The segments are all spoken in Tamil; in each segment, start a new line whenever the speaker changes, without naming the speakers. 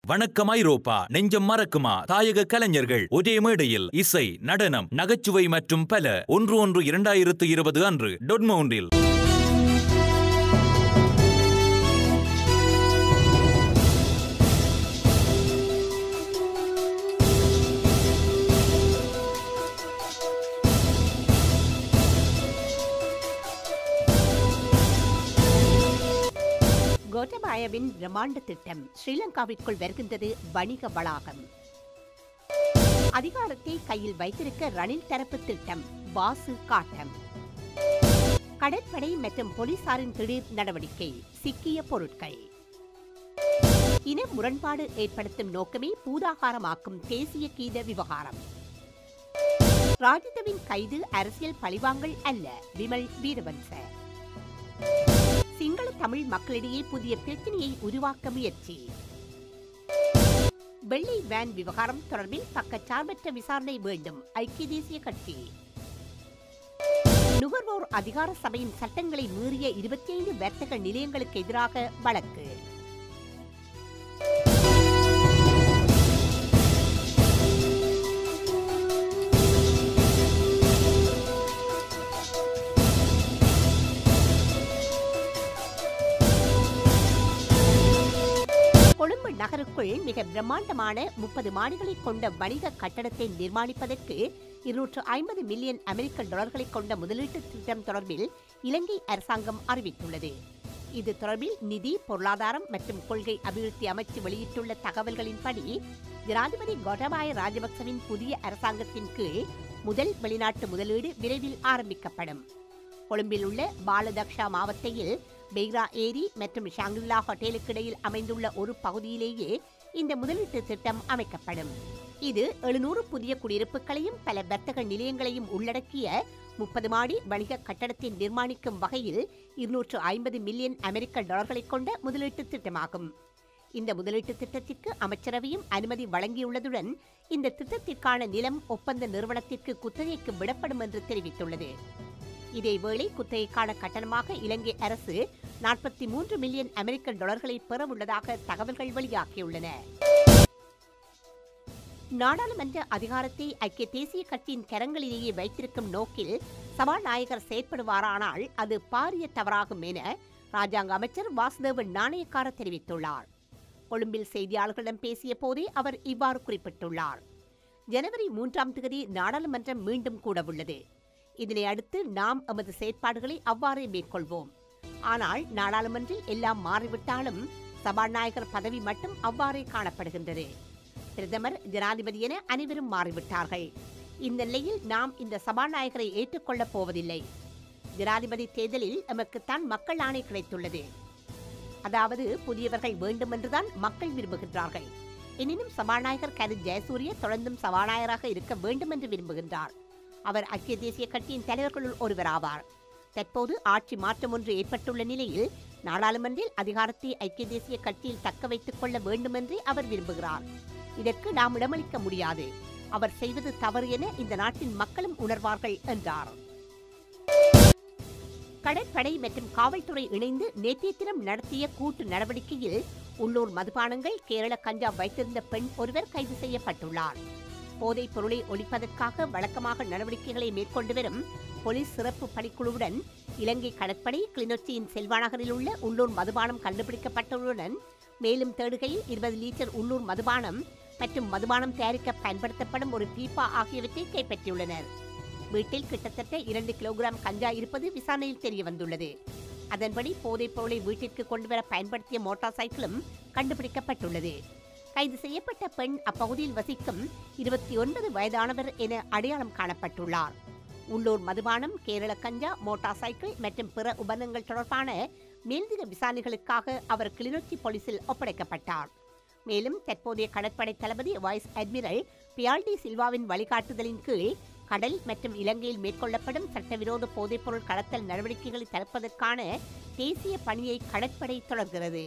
வணக்கம் ஐரோப்பா, நெஞ்சம் மறக்குமா? தாயக கலைஞர்கள் ஒரே மேடையில் இசை, நடனம், நகைச்சுவை மற்றும் பல 1/1/2020 அன்று டொட்மவுண்டில்.
கோட்டபாயவின் பிரம்மாண்ட திட்டம் ஸ்ரீலங்காவிற்குள் வருகின்றது. வணிக வளாகம் அதிகாரத்தை கையில் வைத்திருக்க ரணில் தரப்பு திட்டம். வாசு காட்டம். கடற்படை மற்றும் போலீசாரின் திடீர் நடவடிக்கை. சிக்கிய பொருட்கள். இன முரண்பாடு ஏற்படுத்தும் நோக்கமே பூதாகாரமாக்கும் தேசிய கீத விவகாரம். ராஜிதவின் கைது அரசியல் பழிவாங்கல் அல்ல. விமல் வீரவன்ச. சிங்கள தமிழ் மக்களிடையே புதிய பிரச்சனையை உருவாக்க முயற்சி. வெள்ளை வேன் விவகாரம் தொடர்பில் பக்கச்சார்பற்ற விசாரணை வேண்டும். ஐக்கிய தேசிய கட்சி. நுகர்வோர் அதிகார சபையின் சட்டங்களை மீறிய 25 வர்த்தக நிலையங்களுக்கு எதிராக வழக்கு. கொழும்பு நகருக்குள் மிக பிரம்மாண்டமான 30 மாடிகளை கொண்ட வணிக கட்டடத்தை நிர்மாணிப்பதற்கு 250 மில்லியன் அமெரிக்க டாலர்களை கொண்ட முதலீட்டு திட்டம் தொடர்பில் இலங்கை அரசாங்கம் அறிவித்துள்ளது. இது தொடர்பில் நிதி, பொருளாதாரம் மற்றும் கொள்கை அபிவிருத்தி அமைச்சு வெளியிட்டுள்ள தகவல்களின்படி ஜனாதிபதி கோட்டபாய ராஜபக்சவின் புதிய அரசாங்கத்தின் கீழ் முதல் வெளிநாட்டு முதலீடு விரைவில் ஆரம்பிக்கப்படும். கொழும்பில் உள்ள பாலதக்ஷா மாவட்டத்தில் பெய்ரா ஏரி மற்றும் ஷாங்கில்லா ஹோட்டலுக்கு இடையில் அமைந்துள்ள ஒரு பகுதியிலேயே இந்த முதலீட்டு திட்டம் அமைக்கப்படும். இது 700 புதிய குடியிருப்புகளையும் பல வர்த்தக நிலையங்களையும் உள்ளடக்கிய 30 மாடி வணிக கட்டடத்தை நிர்மாணிக்கும் வகையில் 250 மில்லியன் அமெரிக்க டாலர்களை கொண்ட முதலீட்டு திட்டமாகும். இந்த முதலீட்டு திட்டத்திற்கு அமைச்சரவையும் அனுமதி வழங்கியுள்ளதுடன் இந்த திட்டத்திற்கான நிலம் ஒப்பந்த நிறுவனத்திற்கு குத்தகைக்கு விடப்படும் என்று தெரிவித்துள்ளது. இதேவேளை குத்தகைக்கான கட்டணமாக இலங்கை அரசு 43 மில்லியன் அமெரிக்க டாலர்களை பெறவுள்ளதாக தகவல்கள் வெளியாகியுள்ளன. நாடாளுமன்ற அதிகாரத்தை ஐக்கிய தேசிய கட்சியின் கரங்களிலேயே வைத்திருக்கும் நோக்கில் சபாநாயகர் செயற்படுவாரானால் அது பாரிய தவறாகும் என ராஜாங்க அமைச்சர் வாசுதேவ நாணயக்கார தெரிவித்துள்ளார். கொழும்பில் செய்தியாளர்களிடம் பேசிய போதே அவர் இவ்வாறு குறிப்பிட்டுள்ளார். ஜனவரி 3ஆம் தேதி நாடாளுமன்றம் மீண்டும் கூடவுள்ளது. இதனை அடுத்து நாம் எமது செயற்பாடுகளை அவ்வாறே மேற்கொள்வோம். ஆனால் நாடாளுமன்றில் எல்லாம் மாறிவிட்டாலும் சபாநாயகர் பதவி மட்டும் அவ்வாறே காணப்படுகின்றது. பிரதமர், ஜனாதிபதி என அனைவரும் மாறிவிட்டார்கள். இந்த நிலையில் நாம் இந்த சபாநாயகரை ஏற்றுக்கொள்ளப் போவதில்லை. ஜனாதிபதி தேர்தலில் எமக்குத்தான் மக்கள் ஆணை கிடைத்துள்ளது. அதாவது புதியவர்கள் வேண்டும் என்றுதான் மக்கள் விரும்புகின்றார்கள். எனினும் சபாநாயகர் கரு ஜெயசூரிய தொடர்ந்தும் சபாநாயகராக இருக்க வேண்டும் என்று விரும்புகின்றார். அவர் ஐக்கிய தேசிய கட்சியின் தலைவர்களுள் ஒருவராவார். தற்போது ஆட்சி மாற்றம் ஒன்று ஏற்பட்டுள்ள நிலையில் நாடாளுமன்றில் அதிகாரத்தை ஐக்கிய தேசிய கட்சியில் தக்க வைத்துக் கொள்ள வேண்டும் என்றே அவர் விரும்புகிறார். இதற்கு நாம் இடமளிக்க முடியாது. அவர் செய்வது தவறு என இந்த நாட்டின் மக்களும் உணர்வார்கள் என்றார். கடற்படை மற்றும் காவல்துறை இணைந்து நேற்றைய தினம் நடத்திய கூட்டு நடவடிக்கையில் உள்ளூர் மதுபானங்கள், கேரள கஞ்சா வைத்திருந்த பெண் ஒருவர் கைது செய்யப்பட்டுள்ளார். போதைப் பொருளை ஒழிப்பதற்காக வழக்கமாக நடவடிக்கைகளை மேற்கொண்டு வரும் போலீஸ் சிறப்பு பணிக்குழுவுடன் இலங்கை கடற்படை கிளிநொச்சியின் செல்வாநகரில் உள்ள உள்ளூர் மதுபானம் கண்டுபிடிக்கப்பட்டுள்ளதுடன் மேலும் தேடுகையில் 20 லிட்டர் உள்ளூர் மதுபானம் மற்றும் மதுபானம் தயாரிக்க பயன்படுத்தப்படும் ஒரு பீப்பா ஆகியவற்றை கைப்பற்றியுள்ளனர். வீட்டில் கிட்டத்தட்ட 2 கிலோகிராம் கஞ்சா இருப்பது விசாரணையில் தெரியவந்துள்ளது. அதன்படி போதைப் பொருளை வீட்டிற்கு கொண்டுவர பயன்படுத்திய மோட்டார் சைக்கிளும் கண்டுபிடிக்கப்பட்டுள்ளது. கைது செய்யப்பட்ட பெண் அப்பகுதியில் வசிக்கும் 29 வயதானவர் என அடையாளம் காணப்பட்டுள்ளார். உள்ளூர் மதுபானம், கேரள கஞ்சா, மோட்டார் சைக்கிள் மற்றும் பிற உபகரணங்கள் தொடர்பான மேலதிக விசாரணைகளுக்காக அவர் கிளிநொச்சி போலீசில் ஒப்படைக்கப்பட்டார். மேலும் தற்போதைய கடற்படை தளபதி வைஸ் அட்மிரல் பியால்டி சில்வாவின் வழிகாட்டுதலின் கீழ் கடல் மற்றும் இலங்கையில் மேற்கொள்ளப்படும் சட்டவிரோத போதைப்பொருள் கடத்தல் நடவடிக்கைகளை தடுப்பதற்கான தேசிய பணியை கடற்படை தொடர்கிறது.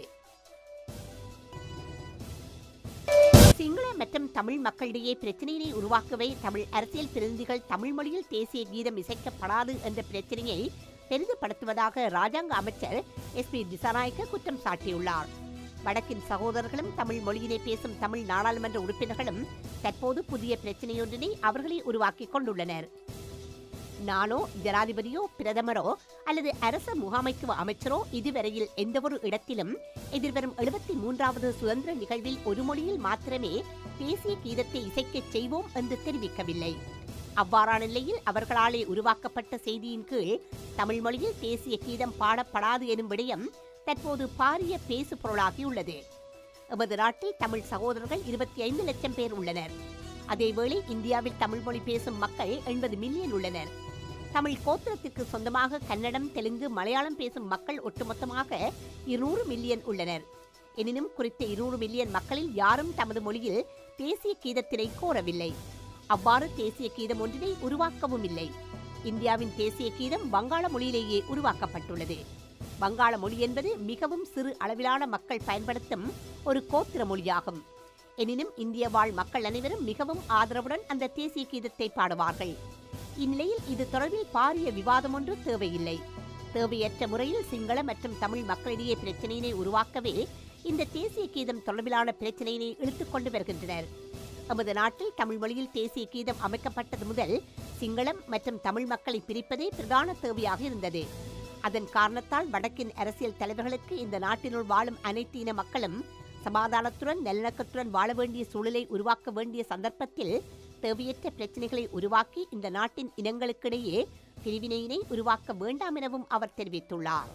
சிங்கள மற்றும் தமிழ் மக்களிடையே பிரச்சினையை உருவாக்கவே தமிழ் அரசியல் பிரதிநிதிகள் தமிழ் மொழியில் தேசிய கீதம் இசைக்கப்படாது என்ற பிரச்சினையை பெரிதுபடுத்துவதாக ராஜாங்க அமைச்சர் SP திசாநாயக்க குற்றம் சாட்டியுள்ளார். வடக்கின் சகோதரர்களும் தமிழ் மொழியினை பேசும் தமிழ் நாடாளுமன்ற உறுப்பினர்களும் தற்போது புதிய பிரச்சினையொன்றினை அவர்களே உருவாக்கிக் கொண்டுள்ளனர். நானோ ஜனாதிபதியோ பிரதமரோ அல்லது அரச முகாமைத்துவ அமைச்சரோ இதுவரையில் எந்தவொரு இடத்திலும் எதிர்வரும் 73வது சுதந்திர நிகழ்வில் ஒரு மொழியில் மாத்திரமே தேசிய கீதத்தை இசைக்கச் செய்வோம் என்று தெரிவிக்கவில்லை. அவ்வாறான நிலையில் அவர்களாலே உருவாக்கப்பட்ட செய்தியின் கீழ் தமிழ் மொழியில் தேசிய கீதம் பாடப்படாது எனும் விடயம் தற்போது பாரிய பேசு பொருளாகியுள்ளது. எமது நாட்டில் தமிழ் சகோதரர்கள் 25 லட்சம் பேர் உள்ளனர். அதேவேளை இந்தியாவில் தமிழ் மொழி பேசும் மக்கள் 80 மில்லியன் உள்ளனர். தமிழ் கோத்திரத்திற்கு சொந்தமாக கன்னடம், தெலுங்கு, மலையாளம் பேசும் மக்கள் ஒட்டுமொத்தமாக 200 மில்லியன் உள்ளனர். எனினும் குறித்த 200 மில்லியன் மக்களில் யாரும் தமது மொழியில் தேசிய கீதத்தினை கோரவில்லை. அவ்வாறு தேசிய கீதம் ஒன்றினை உருவாக்கவும் இல்லை. இந்தியாவின் தேசிய கீதம் வங்காள மொழியிலேயே உருவாக்கப்பட்டுள்ளது. வங்காள மொழி என்பது மிகவும் சிறு அளவிலான மக்கள் பயன்படுத்தும் ஒரு கோத்திர மொழியாகும். எனினும் இந்திய வாழ் மக்கள் அனைவரும் மிகவும் ஆதரவுடன் அந்த தேசிய கீதத்தை பாடுவார்கள். இந்நிலையில் இது தொடர்பில் பாரிய விவாதம் ஒன்று தேவையில்லை. தேவையற்ற முறையில் சிங்கள மற்றும் தமிழ் மக்களிடையே பிரச்சினையினை உருவாக்கவே இந்த தேசிய கீதம் தொடர்பிலான பிரச்சினையினை இழுத்துக் கொண்டு வருகின்றனர். நமது நாட்டில் தமிழ் மொழியில் தேசிய கீதம் அமைக்கப்பட்டது முதல் சிங்களம் மற்றும் தமிழ் மக்களை பிரிப்பதே பிரதான தேவையாக இருந்தது. அதன் காரணத்தால் வடக்கின் அரசியல் தலைவர்களுக்கு இந்த நாட்டினுள் வாழும் அனைத்து இன மக்களும் சமாதானத்துடன் நல்லிணக்கத்துடன் வாழ வேண்டிய சூழலை உருவாக்க வேண்டிய சந்தர்ப்பத்தில் தேவையற்ற பிரச்சினைகளை உருவாக்கி இந்த நாட்டின் இனங்களுக்கிடையே பிரிவினையினை உருவாக்க வேண்டாம் எனவும் அவர் தெரிவித்துள்ளார்.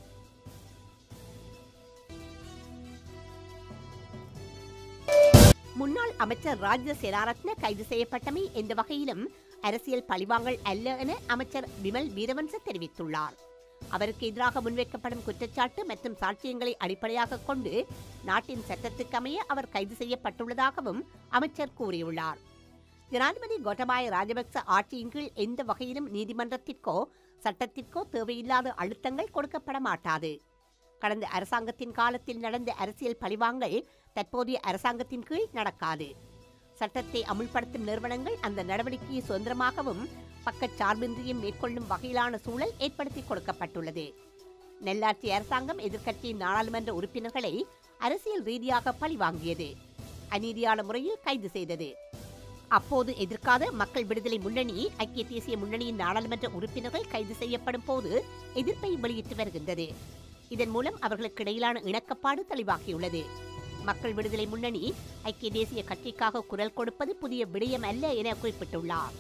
முன்னாள் அமைச்சர் ராஜ்ய சேனாரத்ன கைது செய்யப்பட்டமை எந்த வகையிலும் அரசியல் பழிவாங்கல் அல்ல என அமைச்சர் விமல் வீரவன்ச தெரிவித்துள்ளார். அவருக்கு எதிராக முன்வைக்கப்படும் குற்றச்சாட்டு மற்றும் சாட்சியங்களை அடிப்படையாக கொண்டு நாட்டின் சட்டத்துக்கு அமைய அவர் கைது செய்யப்பட்டுள்ளதாகவும் அமைச்சர் கூறியுள்ளார். ஜனாதிபதி கோட்டபாய ராஜபக்ச ஆட்சியின் கீழ் எந்த வகையிலும் நீதிமன்றத்திற்கோ சட்டத்திற்கோ தேவையில்லாத அழுத்தங்கள் கொடுக்கப்பட மாட்டாது. கடந்த அரசாங்கத்தின் காலத்தில் நடந்த அரசியல் பழிவாங்கல் தற்போதைய அரசாங்கத்தின் கீழ் நடக்காது. சட்டத்தை அமுல்படுத்தும் நிறுவனங்கள் அந்த நடவடிக்கையை சுதந்திரமாகவும் பக்கச்சார்பின்றியும் மேற்கொள்ளும் வகையிலான சூழல் ஏற்படுத்தி கொடுக்கப்பட்டுள்ளது. நல்லாட்சி அரசாங்கம் எதிர்க்கட்சியின் நாடாளுமன்ற உறுப்பினர்களை அரசியல் ரீதியாக பழிவாங்கியது, அநீதியான முறையில் கைது செய்தது. அப்போது எதிர்க்காத மக்கள் விடுதலை முன்னணி, ஐக்கிய தேசிய முன்னணியின் நாடாளுமன்ற உறுப்பினர்கள் கைது செய்யப்படும் போது எதிர்ப்பை வெளியிட்டு வருகின்றது. இதன் மூலம் அவர்களுக்கு இடையிலான இணக்கப்பாடு தெளிவாகியுள்ளது. மக்கள் விடுதலை முன்னணி ஐக்கிய தேசிய கட்சிக்காக குரல் கொடுப்பது புதிய விடயம் அல்ல என குறிப்பிட்டுள்ளார்.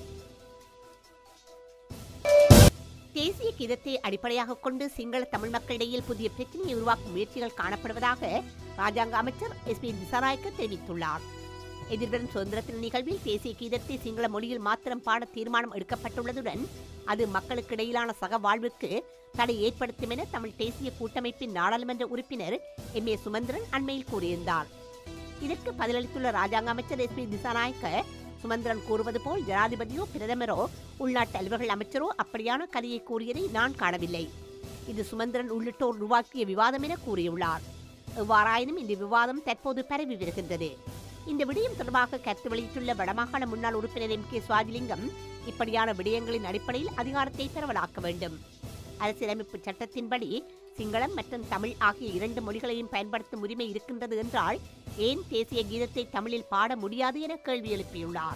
தேசிய கீதத்தை அடிப்படையாக கொண்டு சிங்கள தமிழ் மக்களிடையில் புதிய பிரச்சனையை உருவாக்கும் முயற்சிகள் காணப்படுவதாக ராஜாங்க அமைச்சர் SP திசாநாயக்க தெரிவித்துள்ளார். எதிர்வரும் சுதந்திர தின நிகழ்வில் தேசிய கீதத்தை சிங்கள மொழியில் மாத்திரம் பாட தீர்மானம் எடுக்கப்பட்டுள்ளதுடன் அது மக்களுக்கு இடையிலான சக வாழ்வுக்கு தடை ஏற்படுத்தும் என தமிழ் தேசிய கூட்டமைப்பின் நாடாளுமன்ற உறுப்பினர் MA சுமந்திரன் அண்மையில் கூறியிருந்தார். இதற்கு பதிலளித்துள்ள ராஜாங்க அமைச்சர் SP திசாநாயக்க, சுமந்திரன் கூறுவது போல் ஜனாதிபதியோ பிரதமரோ உள்நாட்டு அலுவல்கள் அமைச்சரோ அப்படியான கதையை கூறியதை நான் காணவில்லை. இது சுமந்திரன் உள்ளிட்டோர் உருவாக்கிய விவாதம் என கூறியுள்ளார். எவ்வாறாயினும் இந்த விவாதம் தற்போது பரவி வருகின்றது. இந்த விடயம் தொடர்பாக கருத்து வெளியிட்டுள்ள வடமாகாண முன்னாள் உறுப்பினர் MK சுவாஜிலிங்கம், இப்படியான விடயங்களின் அடிப்படையில் அதிகாரத்தை பரவலாக்க வேண்டும். அரசியலமைப்பு சட்டத்தின்படி சிங்களம் மற்றும் தமிழ் ஆகிய 2 மொழிகளையும் பயன்படுத்தும் உரிமை இருக்கின்றது என்றால் ஏன் தேசிய கீதத்தை தமிழில் பாட முடியாது என கேள்வி எழுப்பியுள்ளார்.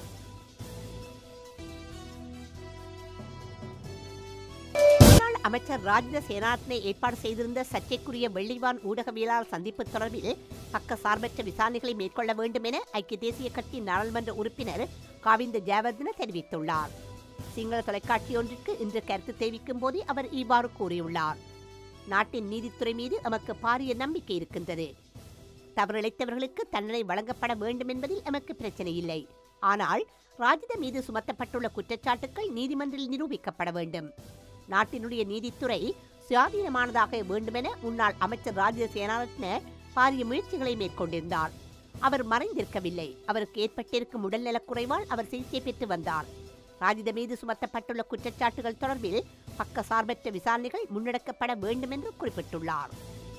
முன்னாள் அமைச்சர் ராஜ்ய சேனாரத்ன ஏற்பாடு செய்திருந்த சர்ச்சைக்குரிய வெள்ளிவான் ஊடகவியலாளர் சந்திப்பு தொடர்பில் பக்கசார்பற்ற விசாரணைகளை மேற்கொள்ள வேண்டும் என ஐக்கிய தேசிய கட்சியின் நாடாளுமன்ற உறுப்பினர் காவிந்த ஜெயவர்தன தெரிவித்துள்ளார். சிங்கள தொலைக்காட்சி ஒன்றிற்கு இன்று கருத்து தெரிவிக்கும் போதே அவர் இவ்வாறு கூறியுள்ளார். நாட்டின் நீதித்துறை மீது எமக்கு பாரிய நம்பிக்கை இருக்கின்றது. தவறிழைத்தவர்களுக்கு தண்டனை வழங்கப்பட வேண்டும் என்பதில் எமக்கு பிரச்சனை இல்லை. ஆனால் ராஜித மீது சுமத்தப்பட்டுள்ள குற்றச்சாட்டுகள் நீதிமன்றில் நிரூபிக்கப்பட வேண்டும். நாட்டினுடைய நீதித்துறை சுயாதீனமானதாக வேண்டுமென முன்னாள் அமைச்சர் ராஜ்ய சேனாரத்ன பாரிய முயற்சிகளை மேற்கொண்டிருந்தார். அவர் மறைந்திருக்கவில்லை. அவருக்கு ஏற்பட்டிருக்கும் உடல்நலக் குறைவால் அவர் சிகிச்சை பெற்று வந்தார். ராஜித மீது சுமத்தப்பட்டுள்ள குற்றச்சாட்டுகள் தொடர்பில் பக்கசார்பற்ற விசாரணைகள் முன்னெடுக்கப்பட வேண்டும் என்று குறிப்பிட்டுள்ளார்.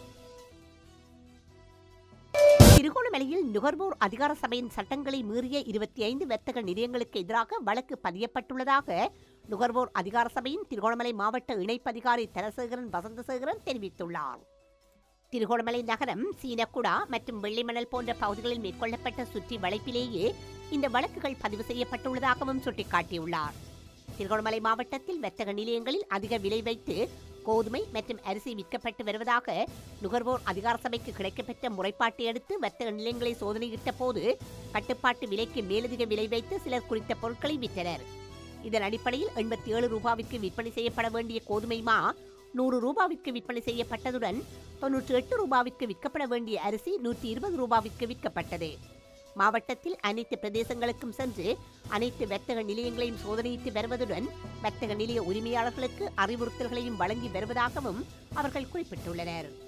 திருகோணமலையில் நுகர்வோர் அதிகார சபையின் சட்டங்களை மீறிய 25 வர்த்தக நிலையங்களுக்கு எதிராக வழக்கு பதியப்பட்டுள்ளதாக நுகர்வோர் அதிகார சபையின் திருகோணமலை மாவட்ட இணைப்பதிகாரி தனசேகரன் வசந்தசேகரன் தெரிவித்துள்ளார். திருகோணமலை நகரம், சீனக்குடா மற்றும் வெள்ளிமணல் போன்ற பகுதிகளில் மேற்கொள்ளப்பட்ட சுற்றி வளைப்பிலேயே இந்த வழக்குகள் பதிவு செய்யப்பட்டுள்ளதாகவும் சுட்டிக்காட்டியுள்ளார். திருகோணமலை மாவட்டத்தில் வர்த்தக நிலையங்களில் அதிக விலை வைத்து கோதுமை மற்றும் அரிசி விற்கப்பட்டு வருவதாக நுகர்வோர் அதிகார சபைக்கு கிடைக்கப்பெற்ற முறைப்பாட்டை அடுத்து வர்த்தக நிலையங்களை சோதனையிட்ட போது கட்டுப்பாட்டு விலைக்கு மேலதிக விலை வைத்து சிலர் குறித்த பொருட்களை விற்றனர். இதன் அடிப்படையில் 87 ரூபாவிற்கு விற்பனை செய்யப்பட வேண்டிய கோதுமை மா 100 ரூபாவிற்கு விற்பனை செய்யப்பட்டதுடன் 98 ரூபாவிற்கு விற்கப்பட வேண்டிய அரிசி 120 ரூபாவிற்கு விற்கப்பட்டது. மாவட்டத்தில் அனைத்து பிரதேசங்களுக்கும் சென்று அனைத்து வர்த்தக நிலையங்களையும் சோதனையிட்டு வருவதுடன் வர்த்தக நிலைய உரிமையாளர்களுக்கு அறிவுறுத்தல்களையும் வழங்கி வருவதாகவும் அவர்கள் குறிப்பிட்டுள்ளனர்.